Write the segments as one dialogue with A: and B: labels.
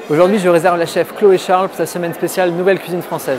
A: Aujourd'hui, je réserve la chef Chloé Charles pour sa semaine spéciale Nouvelle Cuisine Française.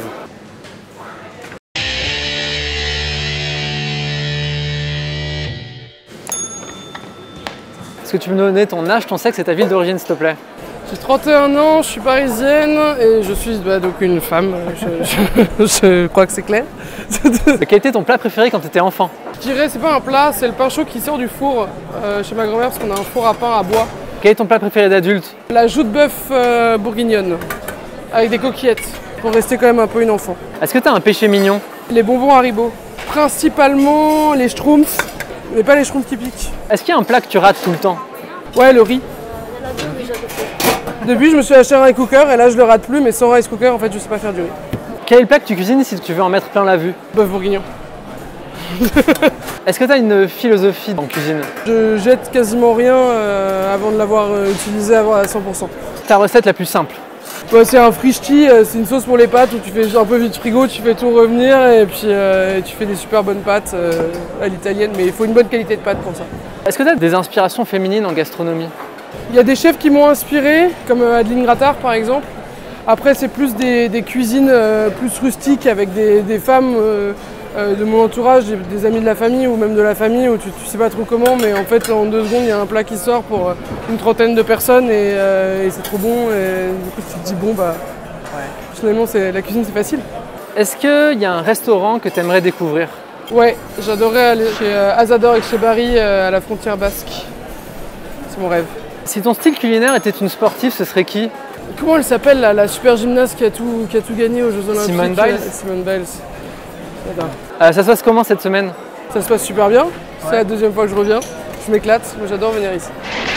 A: Est-ce que tu peux me donner ton âge, ton sexe et ta ville d'origine, s'il te plaît?
B: J'ai 31 ans, je suis parisienne et je suis donc une femme, je crois que c'est clair.
A: Quel était ton plat préféré quand tu étais enfant?
B: Je dirais c'est pas un plat, c'est le pain chaud qui sort du four chez ma grand-mère parce qu'on a un four à pain à bois.
A: Quel est ton plat préféré d'adulte?
B: La joue de bœuf bourguignonne avec des coquillettes pour rester quand même un peu une enfant.
A: Est-ce que tu as un péché mignon?
B: Les bonbons Haribo, principalement les schtroumpfs, mais pas les schtroumpfs typiques.
A: Est-ce qu'il y a un plat que tu rates tout le temps?
B: Ouais, le riz. Depuis, je me suis acheté un rice cooker et là je le rate plus, mais sans rice cooker, en fait, je sais pas faire du riz.
A: Quel est le plat que tu cuisines si tu veux en mettre plein la vue?
B: Bœuf bourguignon.
A: Est-ce que tu as une philosophie en cuisine?
B: Je jette quasiment rien avant de l'avoir utilisé à 100%.
A: Ta recette la plus simple?
B: Ouais, c'est un frischti, c'est une sauce pour les pâtes où tu fais un peu vite frigo, tu fais tout revenir et puis tu fais des super bonnes pâtes à l'italienne, mais il faut une bonne qualité de pâte pour ça.
A: Est-ce que tu as des inspirations féminines en gastronomie?
B: Il y a des chefs qui m'ont inspiré, comme Adeline Grattard par exemple. Après, c'est plus des cuisines plus rustiques avec des femmes de mon entourage, des amis de la famille ou même de la famille où tu sais pas trop comment, mais en fait en 2 secondes il y a un plat qui sort pour une trentaine de personnes et c'est trop bon et du coup tu te dis bon bah ouais. Finalement la cuisine c'est facile.
A: Est-ce qu'il y a un restaurant que tu aimerais découvrir?
B: Ouais, j'adorerais aller chez Azador et chez Barry à la frontière basque. C'est mon rêve.
A: Si ton style culinaire était une sportive, ce serait qui?
B: Comment elle s'appelle la super gymnaste qui a tout gagné aux Jeux Olympiques?
A: Simone Biles.
B: Simone Biles.
A: Ça se passe comment cette semaine?
B: Ça se passe super bien, c'est la 2e fois que je reviens, je m'éclate, moi j'adore venir ici.